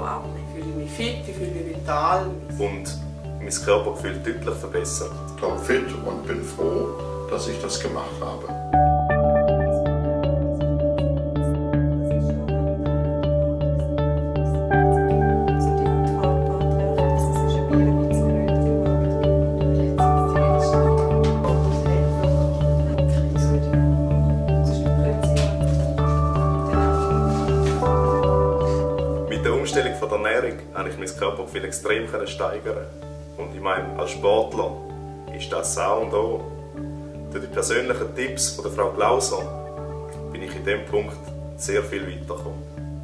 abnehmen. Ich fühle mich fit, ich fühle mich vital. Und mein Körpergefühl deutlich verbessert. Topfit und bin froh, dass ich das gemacht habe. Mit der Umstellung von der Ernährung konnte ich mein Körpergefühl extrem steigern. Und ich meine, als Sportler ist das A und O. Durch die persönlichen Tipps von der Frau Glauser bin ich in diesem Punkt sehr viel weitergekommen.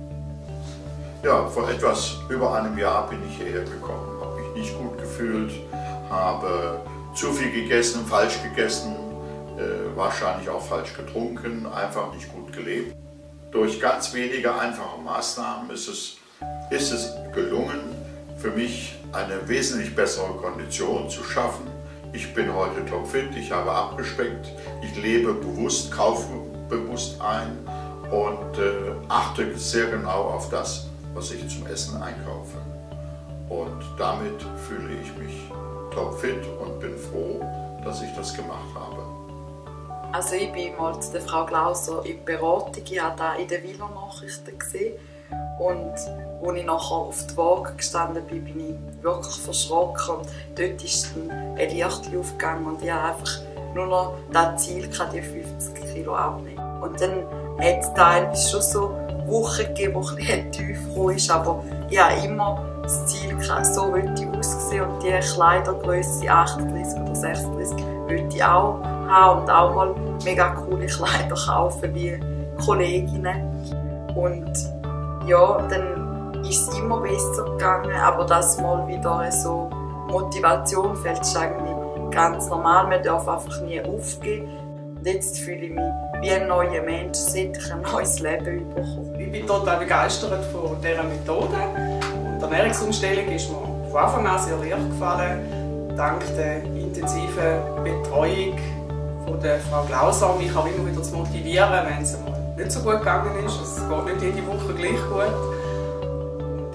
Ja, vor etwas über einem Jahr bin ich hierher gekommen, habe mich nicht gut gefühlt, habe zu viel gegessen, falsch gegessen, wahrscheinlich auch falsch getrunken, einfach nicht gut gelebt. Durch ganz wenige einfache Maßnahmen ist es gelungen, für mich eine wesentlich bessere Kondition zu schaffen. Ich bin heute topfit, ich habe abgespeckt, ich lebe bewusst, kaufe bewusst ein und achte sehr genau auf das, was ich zum Essen einkaufe. Und damit fühle ich mich topfit und bin froh, dass ich das gemacht habe. Also ich bin mal zu der Frau Glauser in die Beratung, ich habe das in den Villa-Nachrichten gesehen. Und als ich nachher auf die Waage gestanden bin, bin ich wirklich verschrocken. Und dort ist dann ein Licht aufgegangen und ich hatte einfach nur noch das Ziel, die 50 Kilo abnehmen. Und dann hat es da schon so Wochen gegeben, wo ein tief ist, aber ich hatte immer das Ziel, so wollte ich aussehen und die Kleidergröße 38 oder 36 wollte ich auch haben und auch mal mega coole Kleider kaufen wie Kolleginnen. Und ja, dann ist es immer besser gegangen, aber dass mal wieder so Motivation fällt, ist eigentlich ganz normal. Man darf einfach nie aufgeben. Und jetzt fühle ich mich wie ein neuer Mensch, seit ich ein neues Leben bekomme. Ich bin total begeistert von dieser Methode. Und die Ernährungsumstellung ist mir von Anfang an sehr leicht gefallen. Dank der intensiven Betreuung von der Frau Glauser, mich auch immer wieder zu motivieren, wenn es mal nicht so gut gegangen ist. Es geht nicht jede Woche gleich gut. Und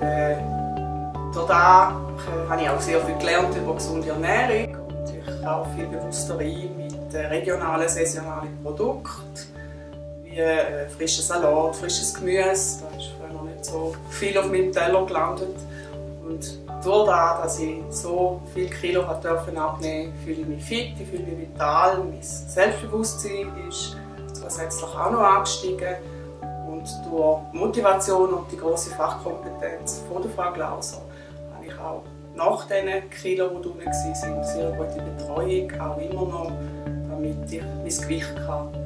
dadurch habe ich auch sehr viel gelernt über gesunde Ernährung. Und ich kaufe viel bewusster ein mit regionalen, saisonalen Produkten, wie frischer Salat, frisches Gemüse. Da ist früher noch nicht so viel auf meinem Teller gelandet. Und durch das, dass ich so viele Kilo abnehmen durfte, fühle ich mich fit, ich fühle mich vital, mein Selbstbewusstsein ist zusätzlich auch noch angestiegen. Und durch Motivation und die grosse Fachkompetenz von der Frau Glauser habe ich auch nach diesen Kilo, die drin waren, sehr gute Betreuung, auch immer noch, damit ich mein Gewicht kann